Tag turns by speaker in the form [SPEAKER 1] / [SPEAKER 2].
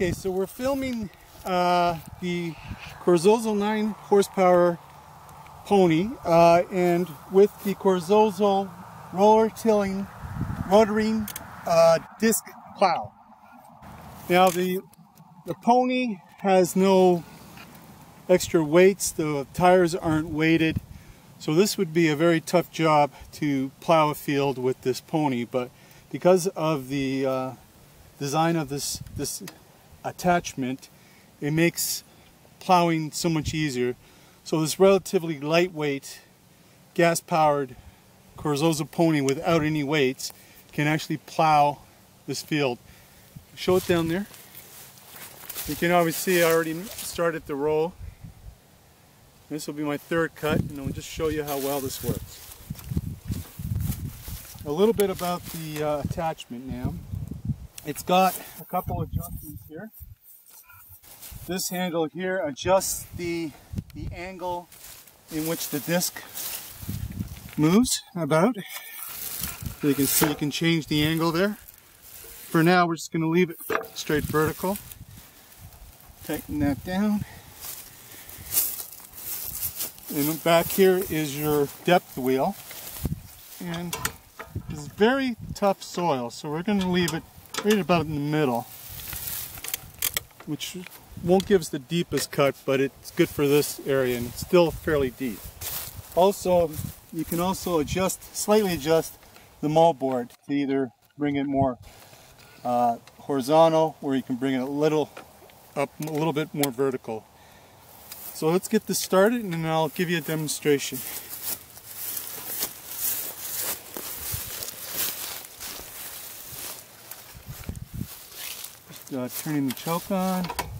[SPEAKER 1] Okay, so we're filming the Corzozo 9 horsepower pony and with the Corzozo roller tilling rotary disc plow. Now the pony has no extra weights, the tires aren't weighted, so this would be a very tough job to plow a field with this pony, but because of the design of this attachment, it makes plowing so much easier. So this relatively lightweight gas-powered Corzozo pony without any weights can actually plow this field. Show it down there. You can obviously see I already started the row. This will be my third cut, and I'll just show you how well this works. A little bit about the attachment now. It's got a couple adjustments here. This handle here adjusts the angle in which the disc moves about. So you can see you can change the angle there. For now, we're just going to leave it straight vertical. Tighten that down. And back here is your depth wheel. And it's very tough soil, so we're going to leave it right about in the middle, which won't give us the deepest cut, but it's good for this area, and it's still fairly deep. Also, you can also slightly adjust the moldboard to either bring it more horizontal, or you can bring it a little bit more vertical. So let's get this started, and then I'll give you a demonstration. Turning the choke on.